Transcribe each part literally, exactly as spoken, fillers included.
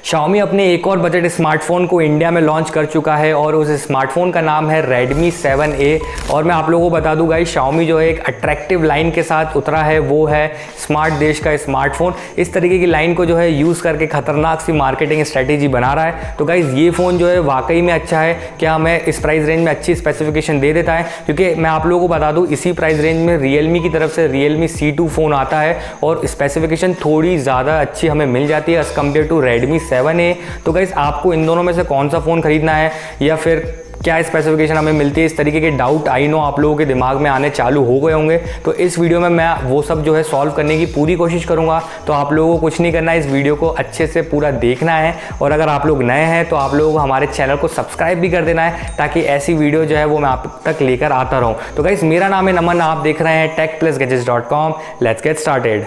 Xiaomi अपने एक और बजट स्मार्टफोन को इंडिया में लॉन्च कर चुका है और उस स्मार्टफोन का नाम है Redmi सेवन ए। और मैं आप लोगों को बता दूं गाइस, Xiaomi जो है एक अट्रैक्टिव लाइन के साथ उतरा है, वो है स्मार्ट देश का स्मार्टफोन। इस तरीके की लाइन को जो है यूज़ करके खतरनाक सी मार्केटिंग स्ट्रेटेजी बना रहा है। तो गाइस ये फ़ोन जो है वाकई में अच्छा है, क्या हमें इस प्राइस रेंज में अच्छी स्पेसिफिकेशन दे देता है, क्योंकि मैं आप लोगों को बता दूँ इसी प्राइस रेंज में Realme की तरफ से Realme सी टू फ़ोन आता है और स्पेसिफिकेशन थोड़ी ज़्यादा अच्छी हमें मिल जाती है as compare to Redmi seven A. तो गाइस आपको इन दोनों में से कौन सा फ़ोन खरीदना है या फिर क्या स्पेसिफिकेशन हमें मिलती है, इस तरीके के डाउट आई नो आप लोगों के दिमाग में आने चालू हो गए होंगे। तो इस वीडियो में मैं वो सब जो है सॉल्व करने की पूरी कोशिश करूंगा। तो आप लोगों को कुछ नहीं करना है, इस वीडियो को अच्छे से पूरा देखना है। और अगर आप लोग नए हैं तो आप लोगों को हमारे चैनल को सब्सक्राइब भी कर देना है, ताकि ऐसी वीडियो जो है वो मैं आप तक लेकर आता रहूँ। तो गाइस मेरा नाम है नमन, आप देख रहे हैं tech plus gadgets dot com. Let's get started.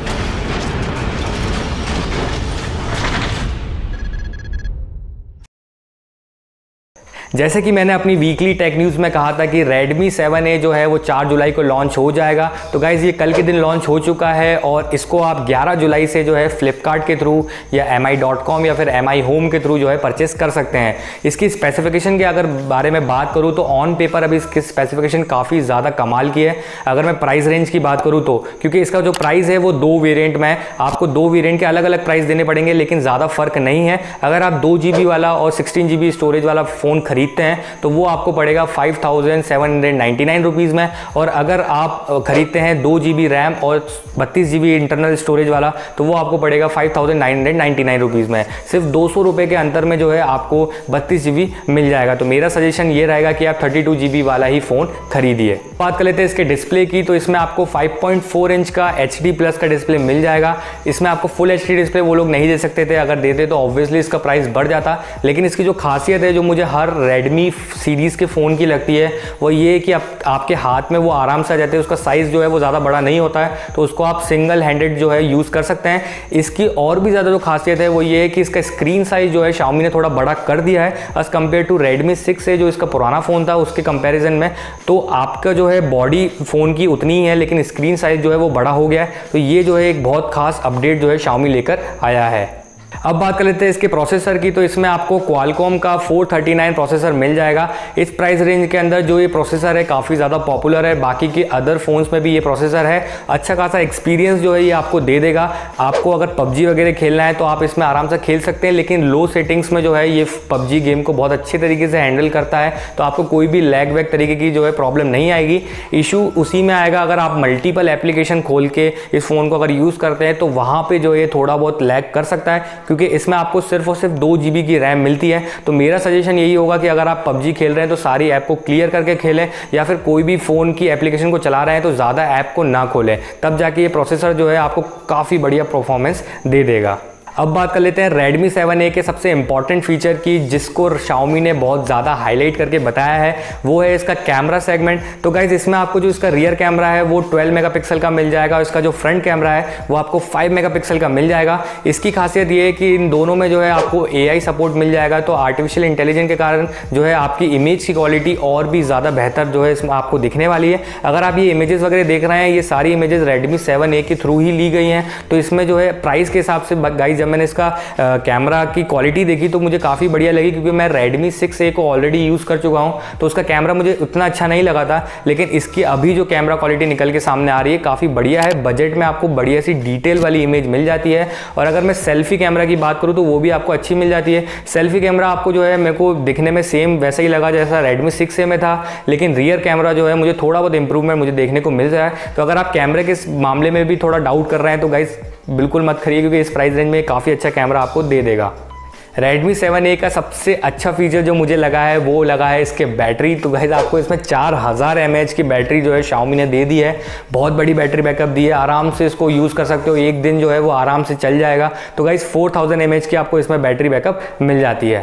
जैसे कि मैंने अपनी वीकली टेक न्यूज़ में कहा था कि Redmi सेवन ए जो है वो चार जुलाई को लॉन्च हो जाएगा। तो गाइज़ ये कल के दिन लॉन्च हो चुका है और इसको आप ग्यारह जुलाई से जो है फ्लिपकार्ट के थ्रू या एम आई डॉट कॉम या फिर एम आई होम के थ्रू जो है परचेस कर सकते हैं। इसकी स्पेसिफिकेशन के अगर बारे में बात करूँ तो ऑन पेपर अभी इसकी स्पेसिफिकेशन काफ़ी ज़्यादा कमाल की है। अगर मैं प्राइस रेंज की बात करूँ तो, क्योंकि इसका जो प्राइस है वो दो वेरियंट में, आपको दो वेरियंट के अलग अलग प्राइस देने पड़ेंगे, लेकिन ज़्यादा फर्क नहीं है। अगर आप दो जी बी वाला और सिक्सटीन जी बी स्टोरेज वाला फ़ोन खरीदते हैं तो वो आपको पड़ेगा five thousand seven hundred ninety nine rupees में। और अगर आप खरीदते हैं दो जी बी रैम और बत्तीस जी बी इंटरनल स्टोरेज वाला तो वो आपको पड़ेगा five thousand nine hundred ninety nine rupees में। सिर्फ दो सौ रुपये के अंतर में जो है आपको बत्तीस जी बी मिल जाएगा। तो मेरा सजेशन ये रहेगा कि आप थर्टी टू जी बी वाला ही फ़ोन खरीदिए। बात कर लेते हैं इसके डिस्प्ले की, तो इसमें आपको फाइव पॉइंट फोर इंच का एच डी प्लस का डिस्प्ले मिल जाएगा। इसमें आपको फुल एच डी डिस्प्ले वो लोग नहीं दे सकते थे, अगर देते तो ऑब्वियसली इसका प्राइस बढ़ जाता। लेकिन इसकी जो खासियत है जो मुझे हर Redmi सीरीज़ के फ़ोन की लगती है वो ये कि आप, आपके हाथ में वो आराम से आ जाते हैं। उसका साइज़ जो है वो ज़्यादा बड़ा नहीं होता है, तो उसको आप सिंगल हैंडेड जो है यूज़ कर सकते हैं। इसकी और भी ज़्यादा जो खासियत है वो ये है कि इसका स्क्रीन साइज़ जो है Xiaomi ने थोड़ा बड़ा कर दिया है as compare to Redmi six A जो इसका पुराना फ़ोन था उसके कंपैरिजन में। तो आपका जो है बॉडी फ़ोन की उतनी ही है, लेकिन स्क्रीन साइज़ जो है वो बड़ा हो गया है। तो ये जो है एक बहुत खास अपडेट जो है Xiaomi लेकर आया है। अब बात कर लेते हैं इसके प्रोसेसर की, तो इसमें आपको Qualcomm का फोर थर्टी नाइन प्रोसेसर मिल जाएगा। इस प्राइस रेंज के अंदर जो ये प्रोसेसर है काफ़ी ज़्यादा पॉपुलर है, बाकी के अदर फोन्स में भी ये प्रोसेसर है। अच्छा खासा एक्सपीरियंस जो है ये आपको दे देगा। आपको अगर पबजी वगैरह खेलना है तो आप इसमें आराम से खेल सकते हैं, लेकिन लो सेटिंग्स में जो है ये पबजी गेम को बहुत अच्छे तरीके से हैंडल करता है। तो आपको कोई भी लैग वैग तरीके की जो है प्रॉब्लम नहीं आएगी। इशू उसी में आएगा अगर आप मल्टीपल एप्लीकेशन खोल के इस फ़ोन को अगर यूज़ करते हैं, तो वहाँ पर जो है थोड़ा बहुत लैग कर सकता है, क्योंकि इसमें आपको सिर्फ और सिर्फ दो जी बी की रैम मिलती है। तो मेरा सजेशन यही होगा कि अगर आप पबजी खेल रहे हैं तो सारी ऐप को क्लियर करके खेलें, या फिर कोई भी फ़ोन की एप्लीकेशन को चला रहे हैं तो ज़्यादा ऐप को ना खोलें, तब जाके ये प्रोसेसर जो है आपको काफ़ी बढ़िया परफॉर्मेंस दे देगा। अब बात कर लेते हैं Redmi सेवन ए के सबसे इंपॉर्टेंट फीचर की, जिसको Xiaomi ने बहुत ज़्यादा हाईलाइट करके बताया है, वो है इसका कैमरा सेगमेंट। तो गाइज इसमें आपको जो इसका रियर कैमरा है वो ट्वेल्व मेगापिक्सल का मिल जाएगा और इसका जो फ्रंट कैमरा है वो आपको फाइव मेगापिक्सल का मिल जाएगा। इसकी खासियत ये है कि इन दोनों में जो है आपको ए आई सपोर्ट मिल जाएगा। तो आर्टिफिशियल इंटेलिजेंस के कारण जो है आपकी इमेज की क्वालिटी और भी ज़्यादा बेहतर जो है इसमें आपको दिखने वाली है। अगर आप ये इमेजेस वगैरह देख रहे हैं, ये सारी इमेजेस Redmi सेवन ए के थ्रू ही ली गई हैं। तो इसमें जो है प्राइस के हिसाब से गाइज जब मैंने इसका कैमरा की क्वालिटी देखी तो मुझे काफ़ी बढ़िया लगी, क्योंकि मैं Redmi सिक्स ए को ऑलरेडी यूज़ कर चुका हूँ। तो उसका कैमरा मुझे उतना अच्छा नहीं लगा था, लेकिन इसकी अभी जो कैमरा क्वालिटी निकल के सामने आ रही है काफ़ी बढ़िया है। बजट में आपको बढ़िया सी डिटेल वाली इमेज मिल जाती है। और अगर मैं सेल्फी कैमरा की बात करूँ तो वो भी आपको अच्छी मिल जाती है। सेल्फी कैमरा आपको जो है मेरे को दिखने में सेम वैसा ही लगा जैसा Redmi सिक्स ए में था, लेकिन रियर कैमरा जो है मुझे थोड़ा बहुत इंप्रूवमेंट मुझे देखने को मिल रहा है। तो अगर आप कैमरे के मामले में भी थोड़ा डाउट कर रहे हैं तो गाइस बिल्कुल मत खरीदिए, क्योंकि इस प्राइस रेंज में काफ़ी अच्छा कैमरा आपको दे देगा। Redmi सेवन ए का सबसे अच्छा फीचर जो मुझे लगा है वो लगा है इसके बैटरी। तो गाइस आपको इसमें चार हज़ार एम ए एच की बैटरी जो है Xiaomi ने दे दी है। बहुत बड़ी बैटरी बैकअप दी है, आराम से इसको यूज़ कर सकते हो, एक दिन जो है वो आराम से चल जाएगा। तो guys four thousand M A H की आपको इसमें बैटरी बैकअप मिल जाती है।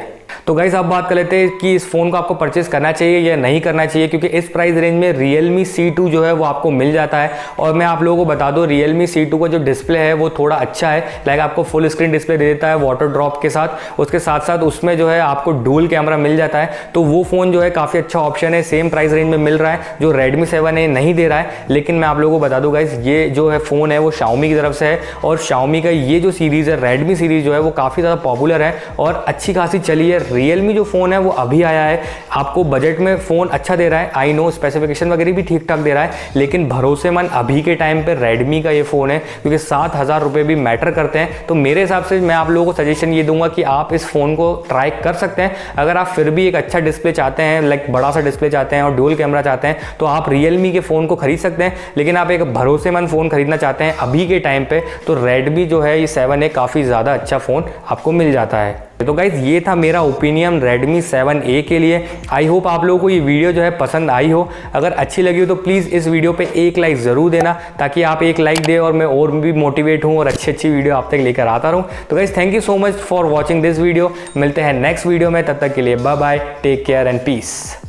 तो गाइस आप बात कर लेते हैं कि इस फ़ोन को आपको परचेस करना चाहिए या नहीं करना चाहिए, क्योंकि इस प्राइस रेंज में Realme सी टू जो है वो आपको मिल जाता है। और मैं आप लोगों को बता दूं Realme सी टू का जो डिस्प्ले है वो थोड़ा अच्छा है, लाइक आपको फुल स्क्रीन डिस्प्ले दे देता है वाटर ड्रॉप के साथ। उसके साथ साथ उसमें जो है आपको डुअल कैमरा मिल जाता है, तो वो फ़ोन जो है काफ़ी अच्छा ऑप्शन है, सेम प्राइस रेंज में मिल रहा है जो Redmi सेवन ए नहीं दे रहा है। लेकिन मैं आप लोगों को बता दूं गाइस, ये जो है फ़ोन है वो Xiaomi की तरफ से है, और Xiaomi का ये जो सीरीज़ है Redmi सीरीज़ जो है वो काफ़ी ज़्यादा पॉपुलर है और अच्छी खासी चली है। Realme जो फ़ोन है वो अभी आया है, आपको बजट में फ़ोन अच्छा दे रहा है, आई नो स्पेसिफिकेशन वगैरह भी ठीक ठाक दे रहा है, लेकिन भरोसेमंद अभी के टाइम पे Redmi का ये फ़ोन है, क्योंकि सात हज़ार रुपये भी मैटर करते हैं। तो मेरे हिसाब से मैं आप लोगों को सजेशन ये दूंगा कि आप इस फ़ोन को ट्राई कर सकते हैं। अगर आप फिर भी एक अच्छा डिस्प्ले चाहते हैं, लाइक बड़ा सा डिस्प्ले चाहते हैं और डुअल कैमरा चाहते हैं, तो आप Realme के फ़ोन को खरीद सकते हैं। लेकिन आप एक भरोसेमंद फ़ोन खरीदना चाहते हैं अभी के टाइम पे, तो Redmi जो है ये सेवन ए काफ़ी ज़्यादा अच्छा फ़ोन आपको मिल जाता है। तो गाइज ये था मेरा ओपिनियन Redmi सेवन ए के लिए। आई होप आप लोगों को ये वीडियो जो है पसंद आई हो। अगर अच्छी लगी हो तो प्लीज़ इस वीडियो पे एक लाइक ज़रूर देना, ताकि आप एक लाइक दें और मैं और भी मोटिवेट हूँ और अच्छी अच्छी वीडियो आप तक लेकर आता रहूँ। तो guys thank you so much for watching this video. मिलते हैं नेक्स्ट वीडियो में, तब तक के लिए bye bye, take care and piece.